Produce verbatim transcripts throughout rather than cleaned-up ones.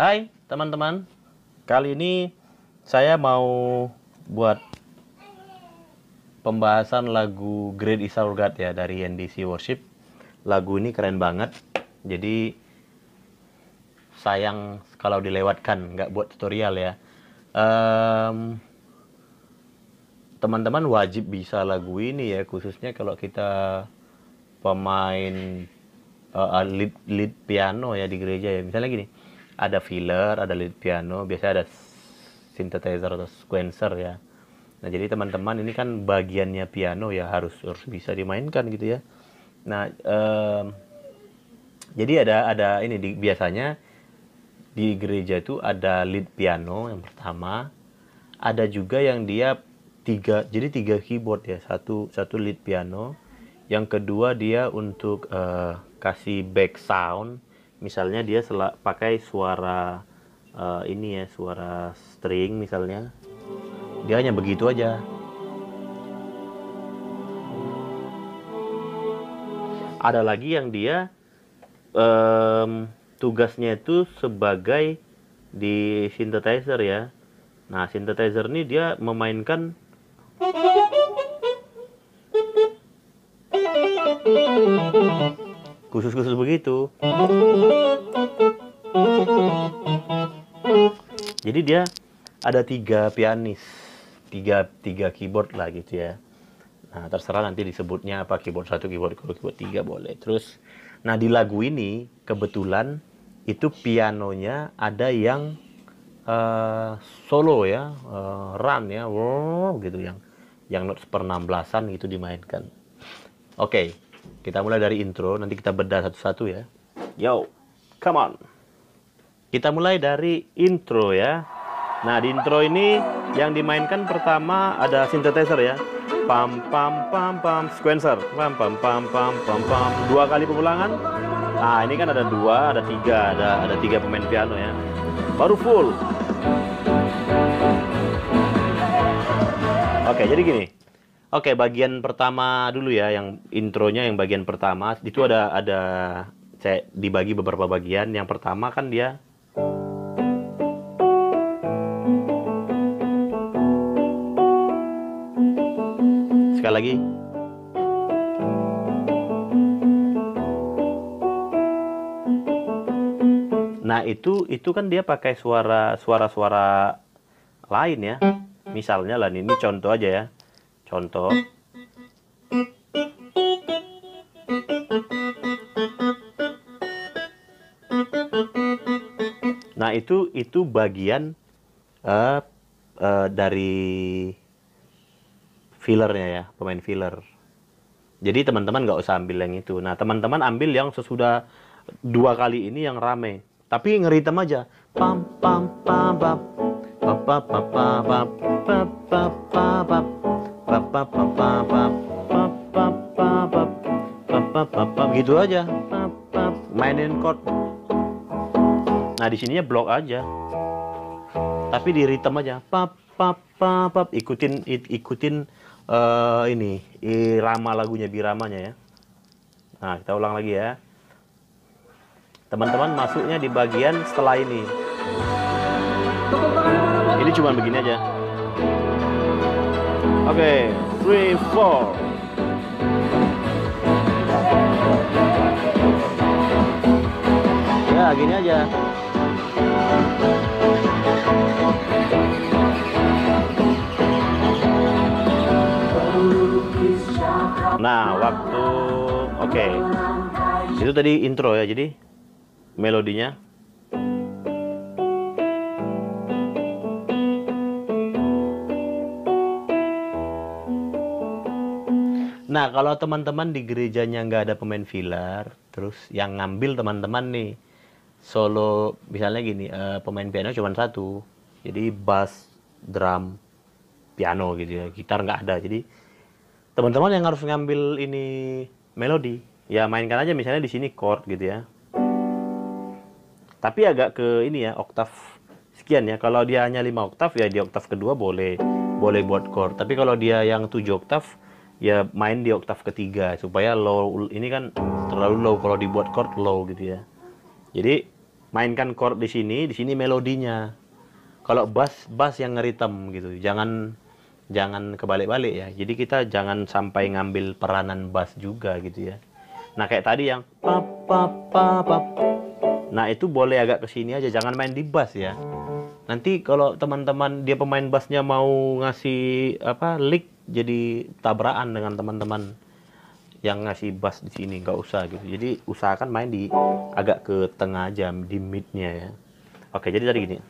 Hai teman-teman, kali ini saya mau buat pembahasan lagu Great Is Our God ya dari N D C Worship. Lagu ini keren banget, jadi sayang kalau dilewatkan, nggak buat tutorial ya. Um, teman-teman wajib bisa lagu ini ya, khususnya kalau kita pemain uh, lead, lead piano ya di gereja ya. Misalnya gini, ada filler, ada lead piano, biasanya ada synthesizer atau sequencer ya. Nah, jadi teman-teman ini kan bagiannya piano ya harus harus bisa dimainkan gitu ya. Nah, um, jadi ada ada ini di, biasanya di gereja itu ada lead piano yang pertama, ada juga yang dia tiga, jadi tiga keyboard ya, satu satu lead piano, yang kedua dia untuk uh, kasih back sound. Misalnya dia selak, pakai suara uh, ini ya, suara string misalnya. Dia hanya begitu aja. Ada lagi yang dia um, tugasnya itu sebagai di synthesizer ya. Nah, synthesizer ini dia memainkan khusus-khusus begitu. Jadi dia ada tiga pianis, tiga tiga keyboard lah gitu ya. Nah, terserah nanti disebutnya apa, keyboard satu, keyboard dua, keyboard tiga boleh. Terus, nah di lagu ini kebetulan itu pianonya ada yang uh, solo ya, uh, run ya, wow, gitu yang yang not per enam belasan gitu dimainkan. Oke. Okay. Kita mulai dari intro, nanti kita bedah satu-satu ya. Yo, come on. Kita mulai dari intro ya. Nah, di intro ini yang dimainkan pertama ada synthesizer ya. Pam pam pam pam sequencer. Pam pam pam pam pam pam. Dua kali pemulangan. Nah, ini kan ada dua, ada tiga, ada ada tiga pemain piano ya. Baru full. Oke, jadi gini. Oke, bagian pertama dulu ya, yang intronya yang bagian pertama itu ada ada saya dibagi beberapa bagian. Yang pertama kan dia sekali lagi. Nah, itu itu kan dia pakai suara suara-suara lain ya. Misalnya lah ini contoh aja ya. Contoh. Nah, itu itu bagian uh, uh, dari fillernya ya, pemain filler. Jadi teman-teman nggak usah ambil yang itu. Nah, teman-teman ambil yang sesudah dua kali ini yang rame. Tapi ngeritem aja. Pam pam pam pam pam pam pam pam pam pam pam gitu aja, mainin chord. Nah, di sininya blok aja, tapi di ritme aja, pap pap pap, ikutin ikutin uh, ini irama lagunya, biramanya ya. Nah, kita ulang lagi ya, teman-teman. Masuknya di bagian setelah ini. Ini cuma begini aja. Oke, okay, three, four. Ya, gini aja. Nah, waktu oke. Okay. Itu tadi intro ya, jadi melodinya. Nah, kalau teman-teman di gerejanya nggak ada pemain filler, terus yang ngambil teman-teman nih solo, misalnya gini, uh, pemain piano cuma satu, jadi bass, drum, piano gitu ya, gitar nggak ada. Jadi teman-teman yang harus ngambil ini melodi, ya mainkan aja misalnya di sini chord gitu ya. Tapi agak ke ini ya, oktav sekian ya. Kalau dia hanya lima oktav ya di oktav kedua boleh boleh buat chord. Tapi kalau dia yang tujuh oktav ya main di oktav ketiga supaya low. Ini kan terlalu low kalau dibuat chord low gitu ya. Jadi mainkan chord di sini, di sini melodinya. Kalau bass, bass yang ngeritem gitu. Jangan jangan kebalik-balik ya. Jadi kita jangan sampai ngambil peranan bass juga gitu ya. Nah, kayak tadi yang pap pap pap pap. Nah, itu boleh agak ke sini aja, jangan main di bass ya. Nanti kalau teman-teman dia pemain bassnya mau ngasih apa lick, jadi tabrakan dengan teman-teman yang ngasih bass di sini, nggak usah gitu. Jadi usahakan main di agak ke tengah aja, di midnya ya. Oke, jadi tadi gini.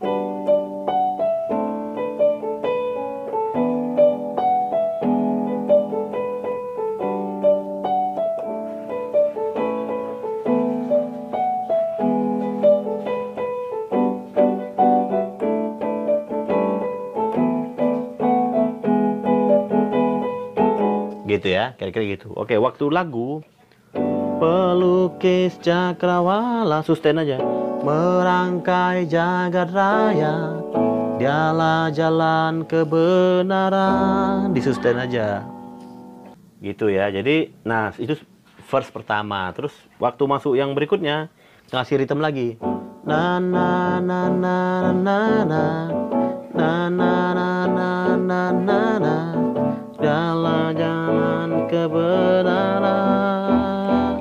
Gitu ya, kira-kira gitu. Oke, waktu lagu pelukis cakrawala, sustain aja. Merangkai jagat raya, dialah jalan kebenaran, di sustain aja. Gitu ya. Jadi, nah itu verse pertama. Terus waktu masuk yang berikutnya ngasih ritme lagi. Na na na na na na na na na na na na na jalan-jalan kebenaran.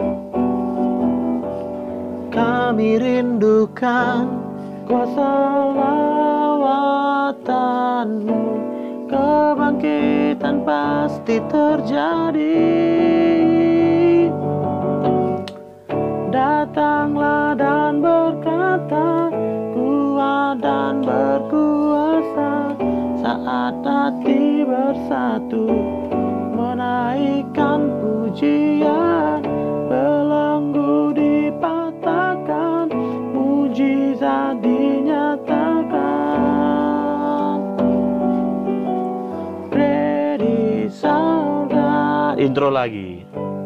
Kami rindukan kuasa lawatanmu, kebangkitan pasti terjadi. Datanglah dan berkata, kuat dan berkuasa, saat hati bersatu menaikkan pujian, belenggu dipatahkan, mujizat dinyatakan. Ready, saudara. Intro lagi.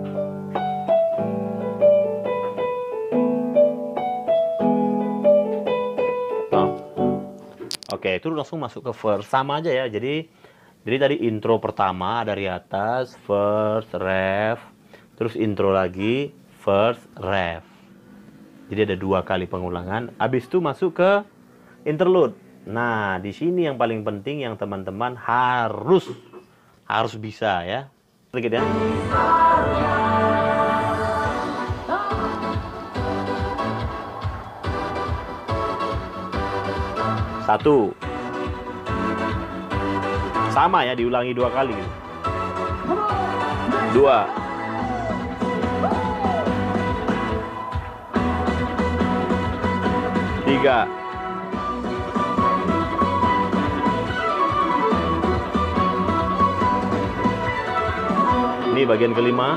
Oke, itu langsung masuk ke verse, sama aja ya. Jadi jadi tadi intro pertama dari atas, verse, ref, terus intro lagi, verse, ref. Jadi ada dua kali pengulangan. Habis itu masuk ke interlude. Nah, di sini yang paling penting yang teman-teman harus harus bisa ya. Sedikit ya. Satu. Sama ya, diulangi dua kali. Dua. Tiga. Ini bagian kelima.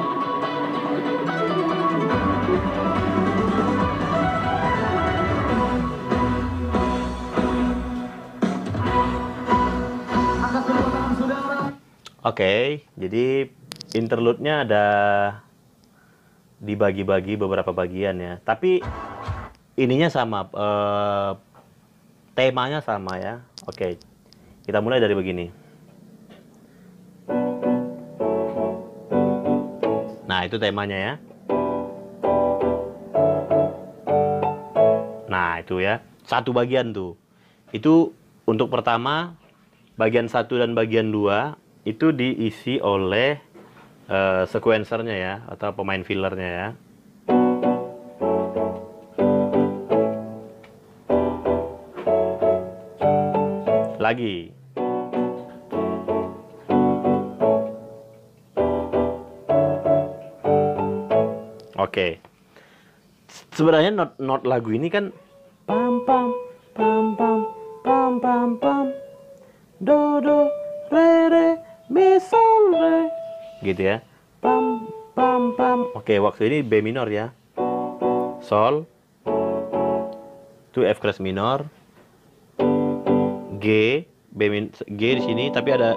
Oke, okay, jadi interlude-nya ada dibagi-bagi beberapa bagian ya. Tapi ininya sama, eh, temanya sama ya. Oke, okay, kita mulai dari begini. Nah, itu temanya ya. Nah, itu ya. Satu bagian tuh. Itu untuk pertama, bagian satu dan bagian dua. Itu diisi oleh uh, sequencernya ya, atau pemain fillernya ya. Lagi. Oke. Sebenarnya not not lagu ini kan pam pam pam pam pam pam pam do do re re mi sol re, gitu ya. Pam pam pam. Oke, waktu ini B minor ya. Sol. Itu F crash minor. G, B min G di sini tapi ada.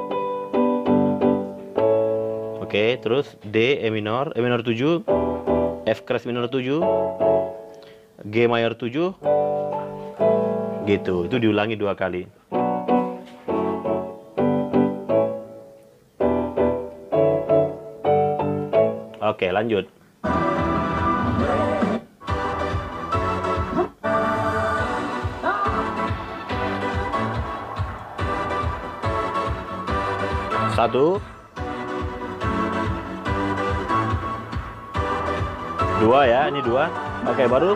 Oke, terus D, E minor, E minor tujuh, F crash minor tujuh, G mayor tujuh. Gitu. Itu diulangi dua kali. Oke, lanjut. Satu, dua ya, ini dua. Oke, baru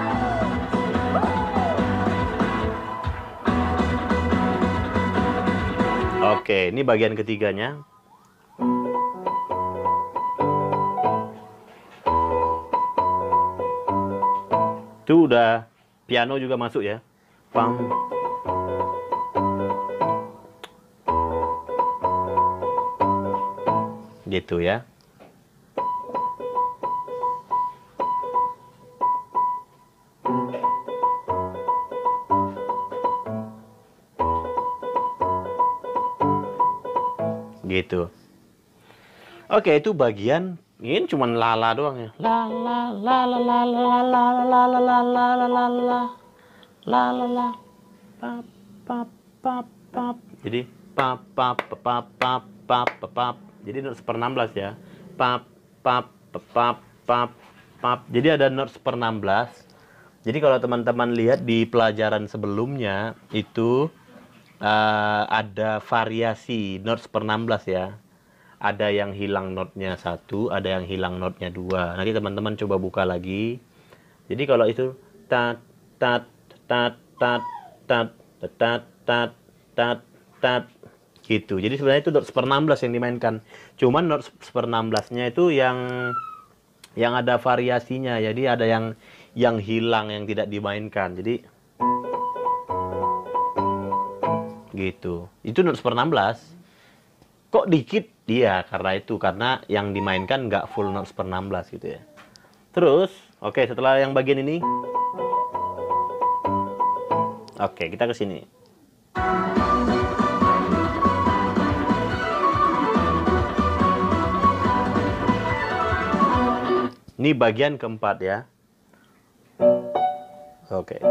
oke, ini bagian ketiganya. Itu udah piano juga masuk ya. Pam. Gitu ya. Gitu. Oke, itu bagian ini cuman lala doang ya. La la la la la la la la la la la la la la la la la pap pap pap pap. Jadi pap pap pap pap pap pap. Jadi not seper enam belas ya. Pap pap pap pap pap. Jadi ada not seper enam belas. Jadi kalau teman-teman lihat di pelajaran sebelumnya itu uh, ada variasi not seper enam belas ya. Ada yang hilang notnya satu, ada yang hilang notnya dua. Nanti teman-teman coba buka lagi. Jadi kalau itu tat tat tat tat tat tat tat tat tat gitu. Jadi sebenarnya itu not seper enam belas yang dimainkan. Cuman not seper enam belas-nya itu yang yang ada variasinya. Jadi ada yang yang hilang yang tidak dimainkan. Jadi gitu. Itu not seper enam belas. Kok dikit? Iya, karena itu. Karena yang dimainkan nggak full not seper enam belas gitu ya. Terus, oke, setelah yang bagian ini. Oke, kita ke sini. Ini bagian keempat ya. Oke.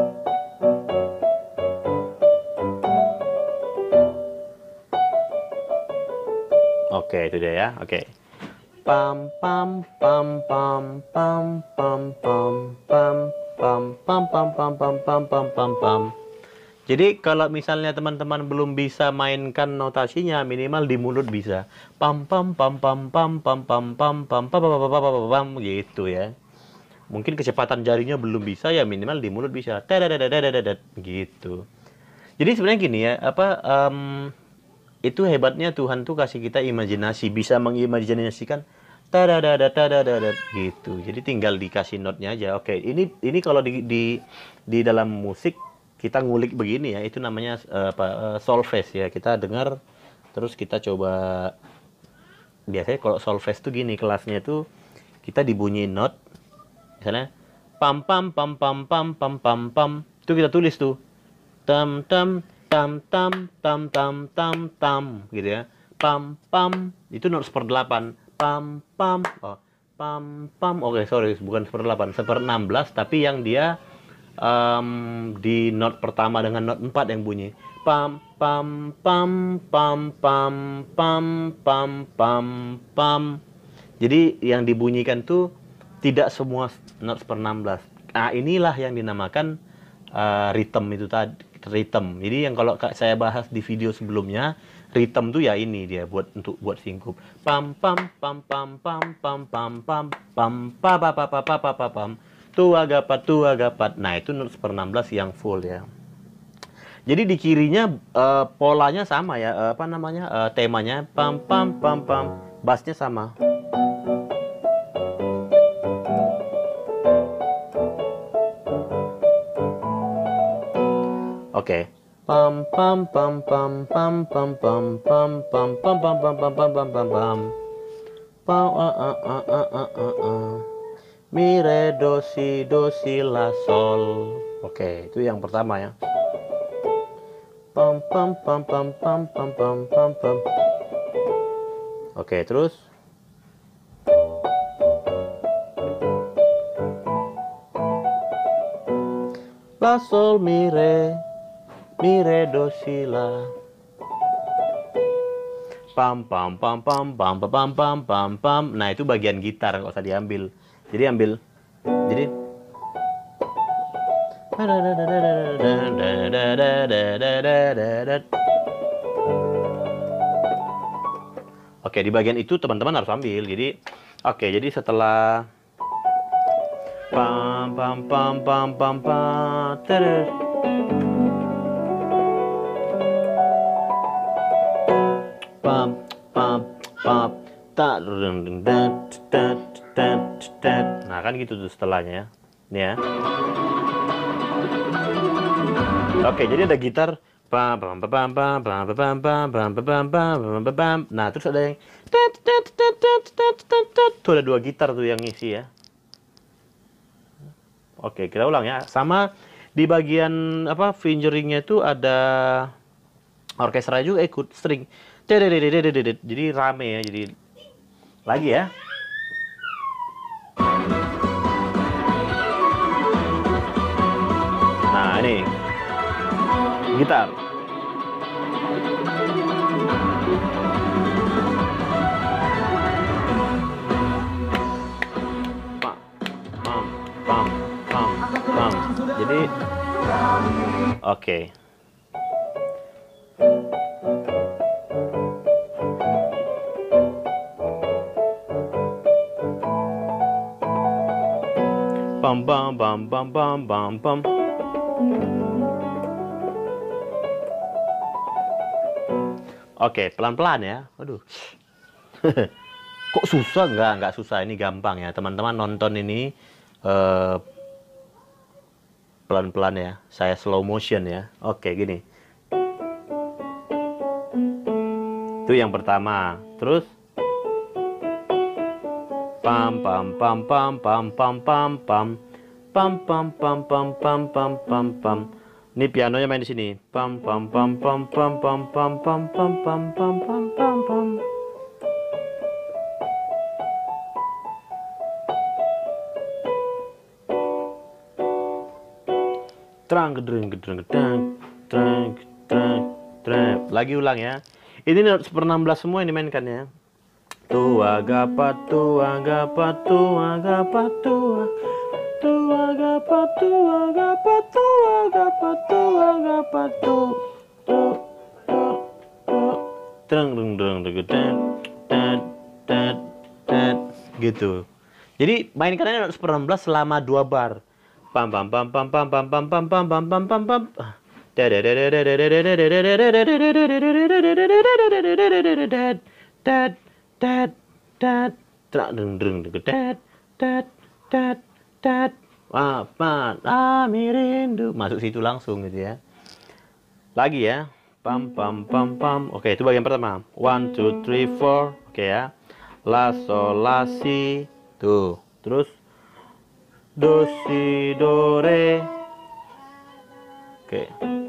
Oke, itu dia ya. Oke. Pam pam pam pam pam pam pam pam pam pam pam pam pam pam pam pam pam. Jadi kalau misalnya teman-teman belum bisa mainkan notasinya, minimal di mulut bisa. Pam pam pam pam pam pam pam pam pam pam pam pam pam gitu ya. Mungkin kecepatan jarinya belum bisa ya, minimal di mulut bisa. Gitu. Jadi sebenarnya gini ya, apa um, itu hebatnya Tuhan tuh kasih kita imajinasi, bisa mengimajinasikan tadadada tadadada gitu. Jadi tinggal dikasih notnya aja. Oke, ini ini kalau di di di dalam musik kita ngulik begini ya, itu namanya uh, apa uh, solfege ya. Kita dengar terus kita coba. Biasanya kalau solfege tuh gini kelasnya tuh kita dibunyiin not. Misalnya pam pam pam pam pam pam pam pam. Itu kita tulis tuh. Tam tam tam tam tam tam tam tam gitu ya. Pam pam itu not seper delapan. Pam pam oh pam pam oke okay, sorry bukan seper delapan, seper enam belas, tapi yang dia um, di not pertama dengan not empat yang bunyi pam pam pam pam pam pam pam pam pam. Jadi yang dibunyikan tuh tidak semua not seper enam belas. Nah, inilah yang dinamakan uh, rhythm itu tadi. Rhythm. Jadi yang kalau saya bahas di video sebelumnya, rhythm tuh ya ini dia buat untuk buat singkup. Pam pam pam pam pam pam pam pam pam pa pa pa pa pa pa pa pam. Tu agapat tu agapat. Nah, itu not seper enam belas yang full ya. Jadi di kirinya uh, polanya sama ya, uh, apa namanya? Uh, temanya pam pam pam pam. Bassnya sama. Oke. Pam pam pam pam pam pam pam pam pam pam pam pam pam pam pam pam pam. Pam a a a a a a a. Mi re do si do si la sol. Oke, itu yang pertama ya. Pam pam pam pam pam pam pam pam pam. Oke, terus la sol mi re. Mi re do si la. Pam pam pam pam pam pam pam pam pam. Nah, itu bagian gitar nggak usah diambil. Jadi ambil. Jadi Oke, di bagian itu teman-teman harus ambil. Jadi, oke, jadi setelah pam pam pam pam pam pam terus pam pam pam tak. Nah, kan gitu tuh setelahnya ya. Ini ya. Oke, jadi ada gitar pam pam pam pam pam pam pam pam pam pam pam. Nah, terus ada yang tuh ada dua gitar tuh yang ngisi ya. Oke, kita ulang ya. Sama di bagian apa fingeringnya itu ada orkestra juga ikut string. Jadi rame ya. Jadi lagi ya. Nah, ini gitar. Pam, pam, pam, pam, pam. Jadi, oke. Okay. Bam bam bam bam bam bam bam. Oke, pelan-pelan ya. Aduh. Kok susah? Enggak, enggak susah. Ini gampang ya. Teman-teman nonton ini uh, pelan-pelan ya. Saya slow motion ya. Oke, gini. Itu yang pertama. Terus pam pam pam pam pam pam pam pam pam pam pam pam pam pam pam pam. Ini pianonya main di sini. Pam pam pam pam pam pam pam pam pam pam pam pam pam pam. Trang gedreng gedreng gedreng trang trang trang. Lagi ulang ya. Ini per enam belas semua yang dimainkan ya. Tua gapa tua gapa tua gapa tua tua gapa tua gapa tua gapa tua gapa tu tu tu tu terang terang terang terang tet tet tet gitu. Jadi mainkannya per enam belas selama dua bar. Pam pam pam pam pam pam pam pam pam pam pam pam pam. Tet tet tet trak deng deng deng tet tet tet tet apa ami rindu masuk situ langsung gitu ya. Lagi ya. Pam pam pam pam. Oke, itu bagian pertama. One two three four. Oke ya. La sol la si. Tuh. Terus do si do re. Oke.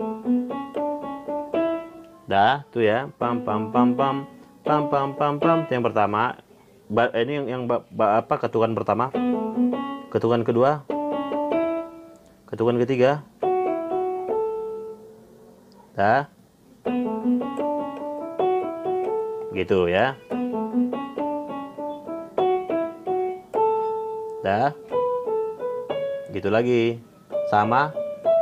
Dah, tuh ya. Pam pam pam pam. Pam pam pam pam. Itu yang pertama. Ba ini yang yang ba ba apa ketukan pertama. Ketukan kedua. Ketukan ketiga. Dah. Gitu ya. Dah. Gitu lagi. Sama.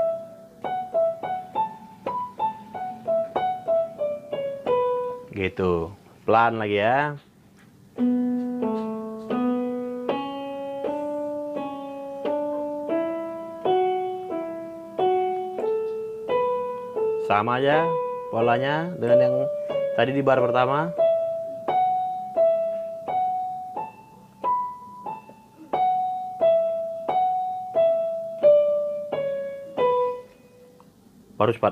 Gitu. Pelan lagi ya. Sama aja polanya dengan yang tadi di bar pertama. Baru cepat.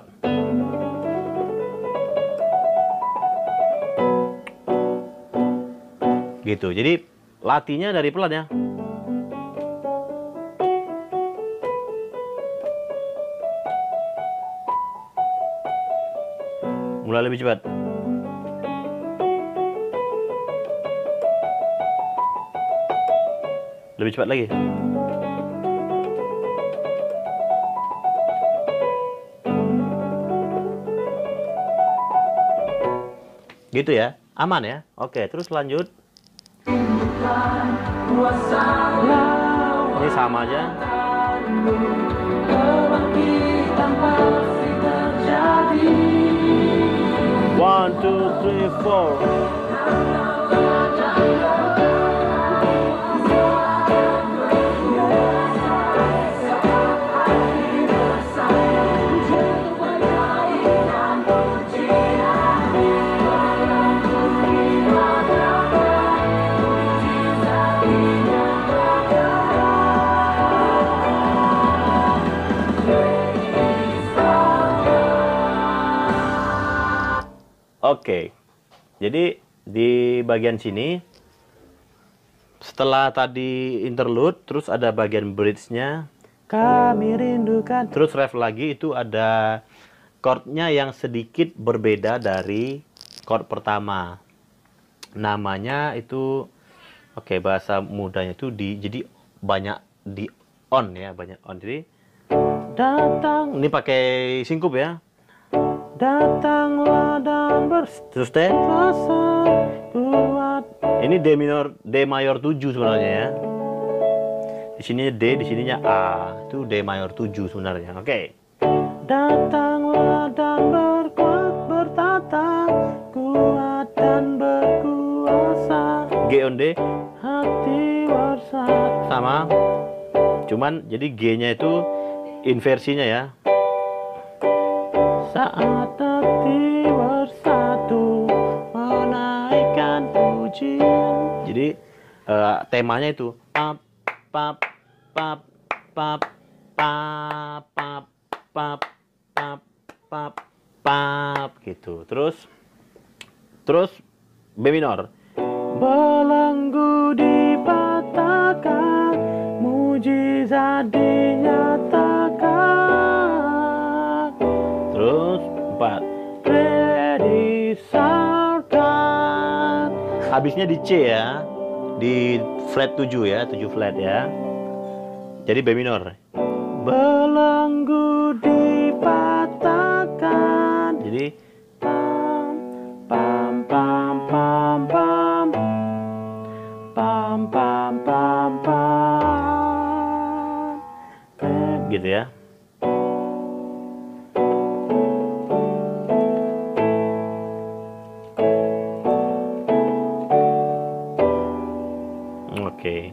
Gitu. Jadi latihnya dari pelan ya. Mulai lebih cepat. Lebih cepat lagi. Gitu ya. Aman ya. Oke, terus lanjut. Ini sama aja. One, two, three, four. Oke, jadi di bagian sini setelah tadi interlude, terus ada bagian bridge-nya, kami rindukan, terus ref lagi, itu ada chordnya yang sedikit berbeda dari chord pertama. Namanya itu, oke, bahasa mudanya itu di, jadi banyak di on ya, banyak on. Jadi datang, ini pakai singkup ya. Datanglah dan bers, terus D rasa kuat. Ini D minor, D mayor tujuh sebenarnya ya. Di sininya D, di sininya A. Itu D mayor tujuh sebenarnya. Oke. Datanglah dan berkuat, bertata, kuat dan berkuasa. G on D, hati bersatu. Sama. Cuman jadi G-nya itu inversinya ya. Saat hati bersatu menaikkan pujian. Jadi uh, temanya itu pap pap pap pap pap pap pap pap pap pap gitu. Terus terus B minor. Belenggu dipatahkan, mujizat dinyatakan. Terus empat. Ready Sarkan. Habisnya di C ya. Di flat tujuh ya, tujuh flat ya. Jadi B minor. Belenggu dipatahkan. Jadi pam pam pam pam pam pam pam pam pam. Gitu ya. Oke.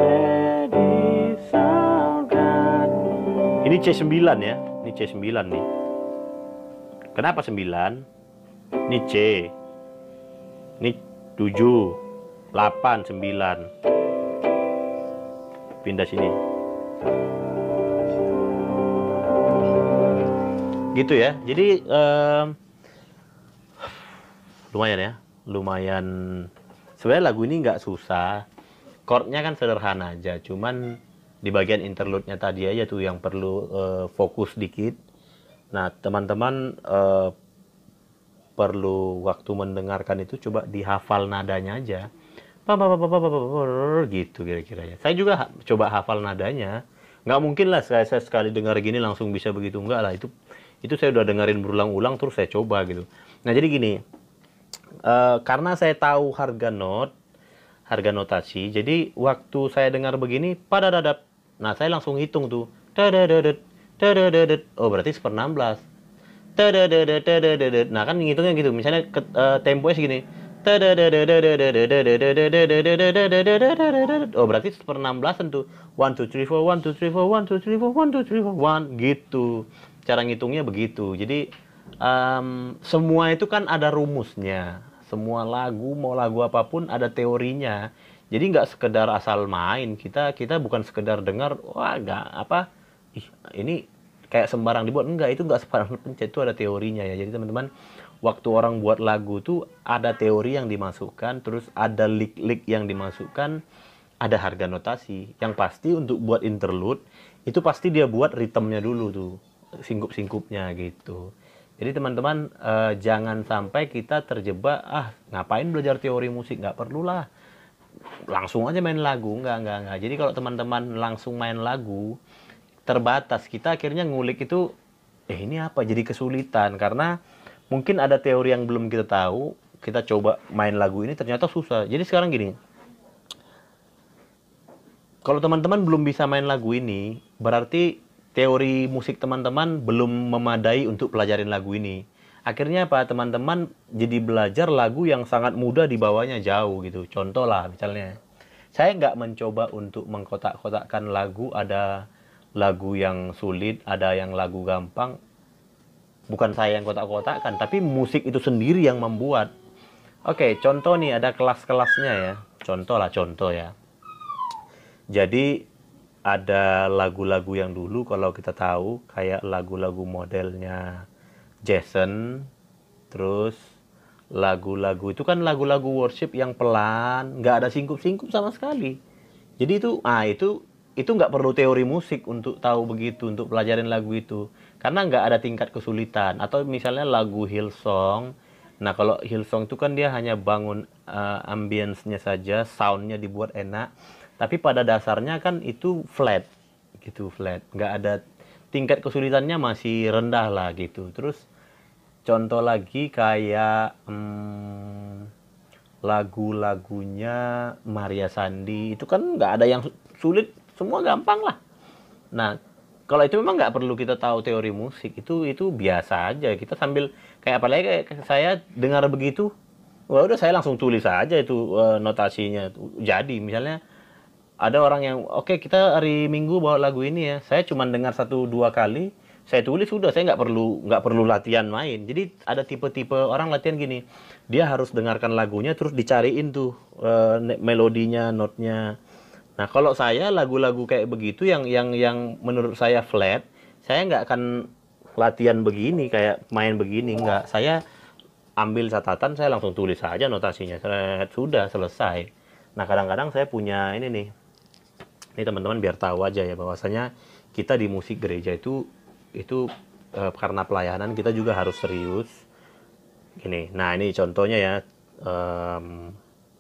Ini C sembilan ya. Ini C sembilan nih. Kenapa sembilan? Ini C. Ini tujuh, delapan, sembilan. Pindah sini. Gitu ya. Jadi um, lumayan ya. Lumayan. Sebenarnya lagu ini nggak susah. Chordnya kan sederhana aja, cuman di bagian interlude-nya tadi aja tuh yang perlu uh, fokus dikit. Nah, teman-teman uh, perlu waktu mendengarkan itu coba dihafal nadanya aja. Gitu kira-kira ya. Saya juga ha coba hafal nadanya. Nggak mungkin lah saya, saya sekali dengar gini langsung bisa begitu. Enggak lah, itu itu saya udah dengerin berulang-ulang terus saya coba gitu. Nah, jadi gini, uh, karena saya tahu harga not, harga notasi. Jadi waktu saya dengar begini, pada dadap. Nah, saya langsung hitung tuh. Oh, berarti seper enam belas. Nah, kan ngitungnya gitu. Misalnya ke, uh, temponya segini. Oh, berarti seper enam belasan tuh. one two three four one two three four one two three four one two three four one gitu. Cara ngitungnya begitu. Jadi um, semua itu kan ada rumusnya. Semua lagu, mau lagu apapun ada teorinya. Jadi nggak sekedar asal main. Kita kita bukan sekedar dengar, wah nggak apa, ih ini kayak sembarang dibuat. Enggak, itu nggak sembarang pencet, itu ada teorinya ya. Jadi teman-teman, waktu orang buat lagu tuh ada teori yang dimasukkan, terus ada lick-lick yang dimasukkan, ada harga notasi. Yang pasti untuk buat interlude, itu pasti dia buat ritmenya dulu tuh, singkup-singkupnya gitu. Jadi teman-teman eh, jangan sampai kita terjebak, ah ngapain belajar teori musik, nggak perlulah, langsung aja main lagu, nggak nggak nggak. Jadi kalau teman-teman langsung main lagu terbatas, kita akhirnya ngulik itu, eh ini apa, jadi kesulitan karena mungkin ada teori yang belum kita tahu. Kita coba main lagu ini ternyata susah. Jadi sekarang gini, kalau teman-teman belum bisa main lagu ini, berarti teori musik teman-teman belum memadai untuk pelajarin lagu ini. akhirnya apa, teman-teman jadi belajar lagu yang sangat mudah dibawanya jauh gitu. Contoh lah misalnya, saya nggak mencoba untuk mengkotak-kotakkan lagu, ada lagu yang sulit, ada yang lagu gampang. Bukan saya yang kotak-kotakkan, tapi musik itu sendiri yang membuat. Oke, contoh nih, ada kelas-kelasnya ya. Contoh lah, contoh ya. Jadi ada lagu-lagu yang dulu kalau kita tahu, kayak lagu-lagu modelnya Jason, terus lagu-lagu itu kan lagu-lagu worship yang pelan, nggak ada singkup-singkup sama sekali. Jadi itu, ah itu itu nggak perlu teori musik untuk tahu begitu, untuk pelajarin lagu itu, karena nggak ada tingkat kesulitan. Atau misalnya lagu Hillsong, nah kalau Hillsong itu kan dia hanya bangun uh, ambience-nya saja, sound-nya dibuat enak, tapi pada dasarnya kan itu flat, gitu flat, nggak ada tingkat kesulitannya, masih rendah lah gitu. Terus contoh lagi kayak hmm, lagu-lagunya Maria Sandi, itu kan nggak ada yang sulit, semua gampang lah. Nah, kalau itu memang nggak perlu kita tahu teori musik, itu itu biasa aja. Kita sambil kayak apalagi kayak saya dengar begitu, wah udah saya langsung tulis aja itu uh, notasinya. Jadi misalnya ada orang yang oke okay, kita hari Minggu bawa lagu ini ya, saya cuma dengar satu dua kali, saya tulis sudah, saya nggak perlu nggak perlu latihan main. Jadi ada tipe-tipe orang latihan gini, dia harus dengarkan lagunya terus dicariin tuh uh, melodinya, notnya. Nah kalau saya lagu-lagu kayak begitu yang yang yang menurut saya flat, saya nggak akan latihan begini kayak main begini, nggak. Saya ambil catatan, saya langsung tulis saja notasinya, sudah selesai. Nah kadang-kadang saya punya ini nih, ini teman-teman biar tahu aja ya, bahwasanya kita di musik gereja itu itu e, karena pelayanan kita juga harus serius. Gini, nah ini contohnya ya. Um,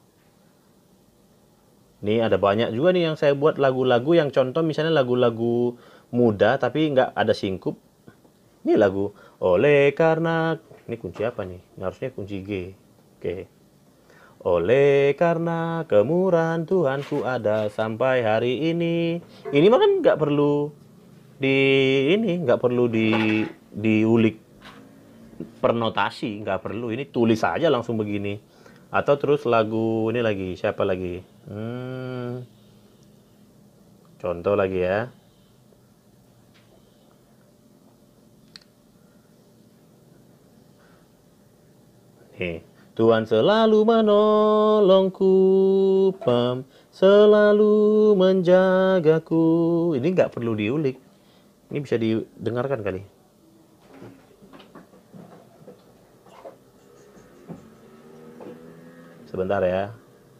Ini ada banyak juga nih yang saya buat lagu-lagu yang contoh misalnya lagu-lagu muda tapi nggak ada singkup. Ini lagu oleh karena, ini kunci apa nih? Ini harusnya kunci G. Oke. Oleh karena kemurahan Tuhanku ada sampai hari ini. Ini mah kan nggak perlu di ini, nggak perlu di diulik pernotasi, nggak perlu. Ini tulis aja langsung begini. Atau terus lagu ini lagi, siapa lagi? Hmm, contoh lagi ya. Nih, Tuhan selalu menolongku, pam, selalu menjagaku. Ini nggak perlu diulik. Ini bisa didengarkan kali. Sebentar ya.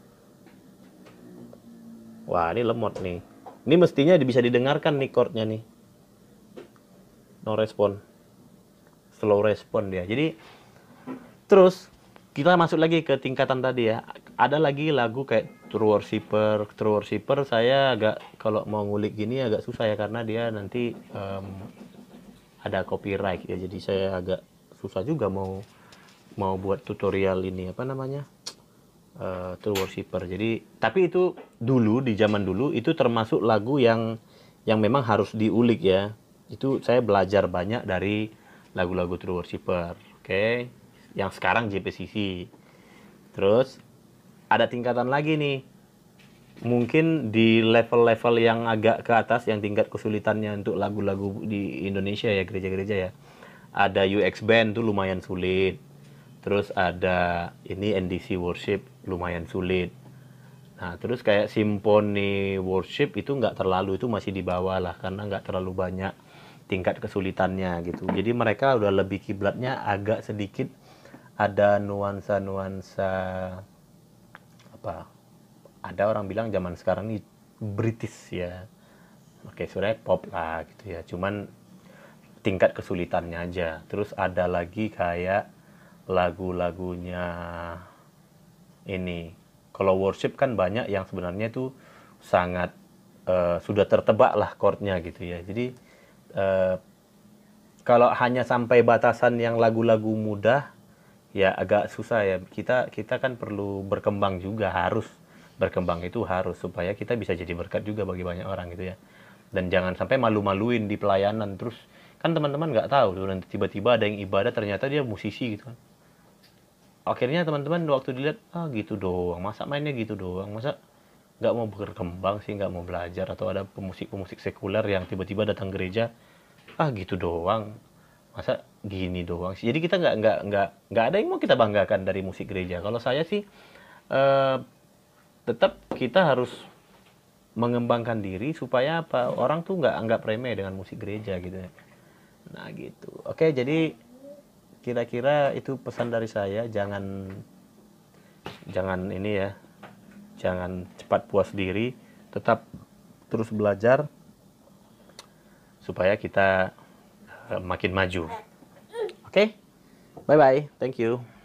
Wah, ini lemot nih. Ini mestinya bisa didengarkan nih chordnya nih. No respon. Slow respon dia. Jadi, terus kita masuk lagi ke tingkatan tadi ya. Ada lagi lagu kayak True Worshipper. True Worshipper saya agak, kalau mau ngulik gini agak susah ya, karena dia nanti um, ada copyright ya. Jadi saya agak susah juga mau mau buat tutorial ini, apa namanya? Uh, True Worshipper. Jadi tapi itu dulu, di zaman dulu itu termasuk lagu yang yang memang harus diulik ya. Itu saya belajar banyak dari lagu-lagu True Worshipper. Oke. Okay? Yang sekarang J P C C. Terus ada tingkatan lagi nih. Mungkin di level-level yang agak ke atas, yang tingkat kesulitannya untuk lagu-lagu di Indonesia ya, gereja-gereja ya. Ada U X Band tuh lumayan sulit. Terus ada ini N D C Worship, lumayan sulit. Nah, terus kayak Symphony Worship itu nggak terlalu, itu masih di bawah lah, karena nggak terlalu banyak tingkat kesulitannya gitu. Jadi mereka udah lebih kiblatnya agak sedikit ada nuansa-nuansa apa? Ada orang bilang zaman sekarang ini British ya. Oke, sebenarnya pop lah gitu ya. Cuman tingkat kesulitannya aja. Terus ada lagi kayak lagu-lagunya ini, kalau worship kan banyak yang sebenarnya itu sangat uh, sudah tertebak lah chordnya gitu ya. Jadi uh, kalau hanya sampai batasan yang lagu-lagu mudah ya agak susah ya. Kita kita kan perlu berkembang juga, harus berkembang itu harus, supaya kita bisa jadi berkat juga bagi banyak orang gitu ya. Dan jangan sampai malu-maluin di pelayanan, terus Kan teman-teman nggak tahu tuh, nanti tiba-tiba ada yang ibadah ternyata dia musisi gitu kan. Akhirnya teman-teman waktu dilihat, ah gitu doang, masa mainnya gitu doang, masa nggak mau berkembang sih, nggak mau belajar, atau ada pemusik-pemusik sekuler yang tiba-tiba datang gereja, ah gitu doang, masa gini doang sih. Jadi kita nggak nggak nggak nggak ada yang mau kita banggakan dari musik gereja. Kalau saya sih eh, tetap kita harus mengembangkan diri supaya apa, orang tuh nggak anggap remeh dengan musik gereja gitu ya. Nah gitu. Oke, jadi kira-kira itu pesan dari saya, jangan jangan ini ya, jangan cepat puas diri, tetap terus belajar supaya kita eh, makin maju. Oke, bye bye, thank you.